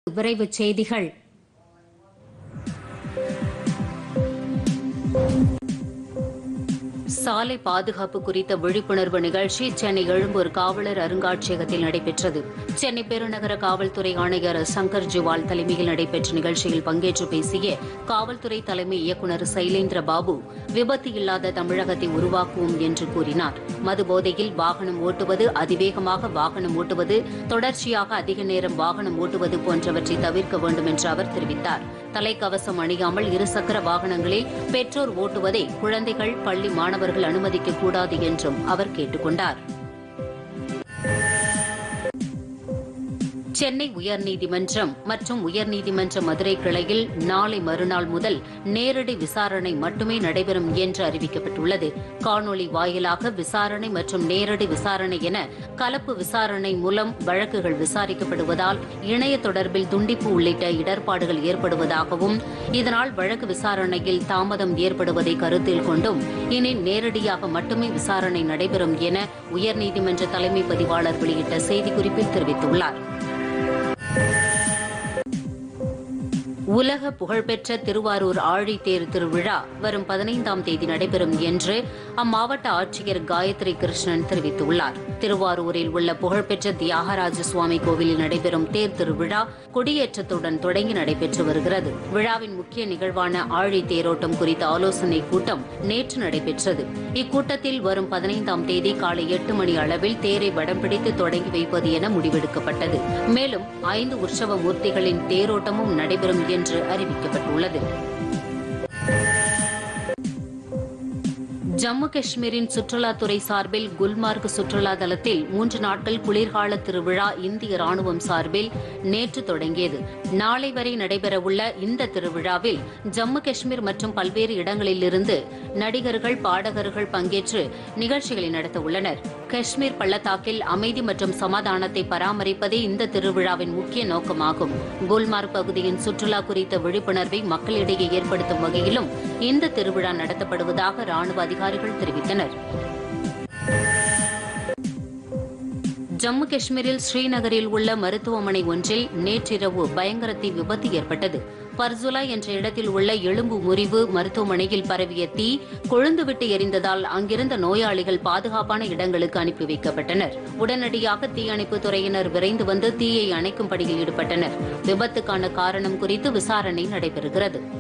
விரைவுச் செய்திகள். சாலை பாதுகாப்பு குறித்த விழிப்புணர்வு நிகழ்ச்சி சென்னை எழும்பூர் காவலர் அருங்காட்சியகத்தில் நடைபெற்றது. சென்னை பெருநகர காவல்துறை ஆணையர் சங்கர் ஜிவால் தலைமையில் நடைபெற்ற நிகழ்ச்சியில் பங்கேற்று பேசிய காவல்துறை தலைமை இயக்குநர் சைலேந்திர பாபு, விபத்து இல்லாத தமிழகத்தை உருவாக்குவோம் என்று கூறினார். மதுபோதையில் வாகனம் ஓட்டுவது, அதிவேகமாக வாகனம் ஓட்டுவது, தொடர்ச்சியாக அதிக நேரம் வாகனம் ஓட்டுவது போன்றவற்றை தவிர்க்க வேண்டும் என்று அவர் தெரிவித்தார். தலைக்கவசம் அணியாமல் இருசக்கர வாகனங்களில் பெற்றோர் ஓட்டுவதை குழந்தைகள், பள்ளி மாணவர்கள் அனுமதிக்கக்கூடாது என்றும் அவர் கேட்டுக் கொண்டார். சென்னை உயர்நீதிமன்றம் மற்றும் உயர்நீதிமன்ற மதுரை கிளையில் நாளை மறுநாள் முதல் நேரடி விசாரணை மட்டுமே நடைபெறும் என்று அறிவிக்கப்பட்டுள்ளது. காணொலி வாயிலாக விசாரணை மற்றும் நேரடி விசாரணை என கலப்பு விசாரணை மூலம் வழக்குகள் விசாரிக்கப்படுவதால் இணைய தொடர்பில் துண்டிப்பு உள்ளிட்ட இடர்பாடுகள் ஏற்படுவதாகவும், இதனால் வழக்கு விசாரணையில் தாமதம் ஏற்படுவதை கருத்தில் கொண்டும் இனி நேரடியாக மட்டுமே விசாரணை நடைபெறும் என உயர்நீதிமன்ற தலைமை பதிவாளர் வெளியிட்ட செய்திக்குறிப்பில் தெரிவித்துள்ளார். உலக புகழ்பெற்ற திருவாரூர் ஆழித்தேர் திருவிழா வரும் 15ஆம் தேதி நடைபெறும் என்று அம்மாவட்ட ஆட்சியர் காயத்ரி கிருஷ்ணன் தெரிவித்துள்ளார். திருவாரூரில் உள்ள புகழ்பெற்ற தியாகராஜ சுவாமி கோவிலில் நடைபெறும் தேர் திருவிழா கொடியேற்றத்துடன் தொடங்கி நடைபெற்று வருகிறது. விழாவின் முக்கிய நிகழ்வான ஆழி தேரோட்டம் குறித்த ஆலோசனைக் கூட்டம் நேற்று நடைபெற்றது. இக்கூட்டத்தில் வரும் 15ஆம் தேதி காலை 8 மணி அளவில் தேரை வடம் பிடித்து தொடங்கி வைப்பது என முடிவெடுக்கப்பட்டது. மேலும் 5 உற்சவ மூர்த்திகளின் தேரோட்டமும் நடைபெறும் என்று அறிவிக்கப்பட்டுள்ளது. ஜம்மு காஷ்மீரின் சுற்றுலாத்துறை சார்பில் குல்மார்க் சுற்றுலா தலத்தில் 3 நாட்கள் குளிர்கால திருவிழா இந்திய ராணுவம் சார்பில் நேற்று தொடங்கியது. நாளை வரை நடைபெறவுள்ள இந்த திருவிழாவில் ஜம்மு காஷ்மீர் மற்றும் பல்வேறு இடங்களிலிருந்து நடிகர்கள், பாடகர்கள் பங்கேற்று நிகழ்ச்சிகளை நடத்தவுள்ளனர். காஷ்மீர் பள்ளத்தாக்கில் அமைதி மற்றும் சமாதானத்தை பராமரிப்பதே இந்த திருவிழாவின் முக்கிய நோக்கமாகும். குல்மார்க் பகுதியின் சுற்றுலா குறித்த விழிப்புணர்வை மக்களிடையே ஏற்படுத்தும் வகையிலும் இந்த திருவிழா நடத்தப்படுவதாக ராணுவ அதிகாரிகள் தெரிவித்தனர். ஜம்மு காஷ்மீரில் ஸ்ரீநகரில் உள்ள மருத்துவமனை ஒன்றில் நேற்றிரவு பயங்கர தீ விபத்து ஏற்பட்டது. பர்சுலா என்ற இடத்தில் உள்ள எலும்பு முறிவு மருத்துவமனையில் பரவிய தீ கொழுந்துவிட்டு எரிந்ததால் அங்கிருந்த நோயாளிகள் பாதுகாப்பான இடங்களுக்கு அனுப்பி வைக்கப்பட்டனர். உடனடியாக தீயணைப்புத் துறையினர் விரைந்து வந்து தீயை அணைக்கும் பணியில் ஈடுபட்டனர். விபத்துக்கான காரணம் குறித்து விசாரணை நடைபெறுகிறது.